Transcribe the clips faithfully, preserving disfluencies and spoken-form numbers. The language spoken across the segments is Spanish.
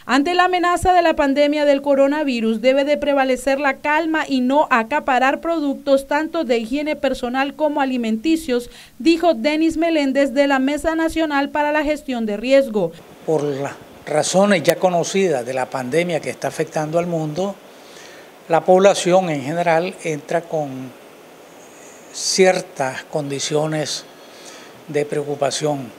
Ante la amenaza de la pandemia del coronavirus, debe de prevalecer la calma y no acaparar productos tanto de higiene personal como alimenticios, dijo Denis Meléndez de la Mesa Nacional para la Gestión de Riesgo. Por las razones ya conocidas de la pandemia que está afectando al mundo, la población en general entra con ciertas condiciones de preocupación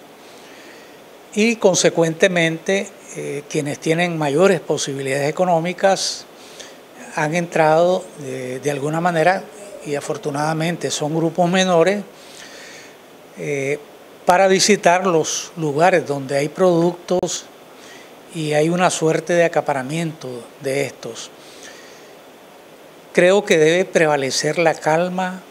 y consecuentemente eh, quienes tienen mayores posibilidades económicas han entrado de, de alguna manera, y afortunadamente son grupos menores, eh, para visitar los lugares donde hay productos y hay una suerte de acaparamiento de estos. Creo que debe prevalecer la calma.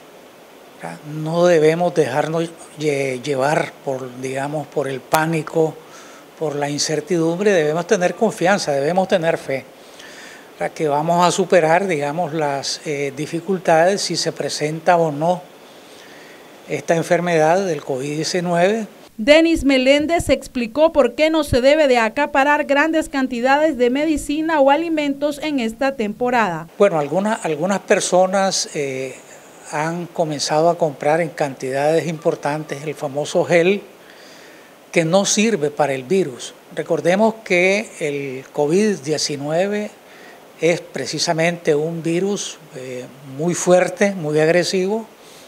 No debemos dejarnos llevar por, digamos, por el pánico, por la incertidumbre. Debemos tener confianza, debemos tener fe, para que vamos a superar, digamos, las eh, dificultades si se presenta o no esta enfermedad del COVID diecinueve. Denis Meléndez explicó por qué no se debe de acaparar grandes cantidades de medicina o alimentos en esta temporada. Bueno, algunas, algunas personas eh, han comenzado a comprar en cantidades importantes el famoso gel que no sirve para el virus. Recordemos que el COVID diecinueve es precisamente un virus eh, muy fuerte, muy agresivo,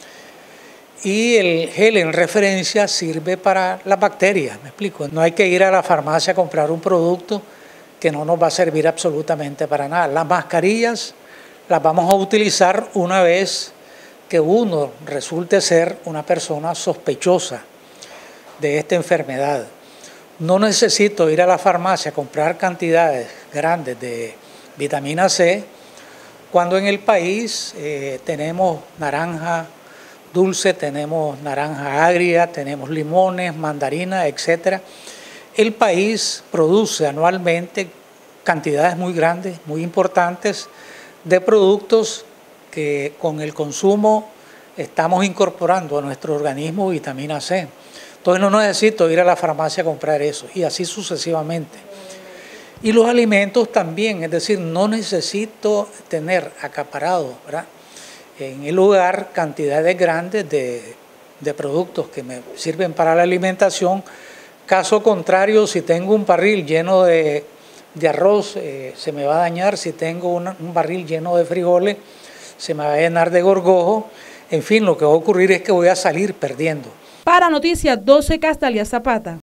y el gel en referencia sirve para las bacterias, me explico. No hay que ir a la farmacia a comprar un producto que no nos va a servir absolutamente para nada. Las mascarillas las vamos a utilizar una vez que uno resulte ser una persona sospechosa de esta enfermedad. No necesito ir a la farmacia a comprar cantidades grandes de vitamina C cuando en el país eh, tenemos naranja dulce, tenemos naranja agria, tenemos limones, mandarinas, etcétera. El país produce anualmente cantidades muy grandes, muy importantes de productos que con el consumo estamos incorporando a nuestro organismo vitamina C. Entonces no necesito ir a la farmacia a comprar eso, y así sucesivamente. Y los alimentos también, es decir, no necesito tener acaparado, ¿verdad?, en el hogar cantidades grandes de, de productos que me sirven para la alimentación. Caso contrario, si tengo un barril lleno de, de arroz, eh, se me va a dañar. Si tengo una, un barril lleno de frijoles, se me va a llenar de gorgojo. En fin, lo que va a ocurrir es que voy a salir perdiendo. Para Noticias doce, Castalia Zapata.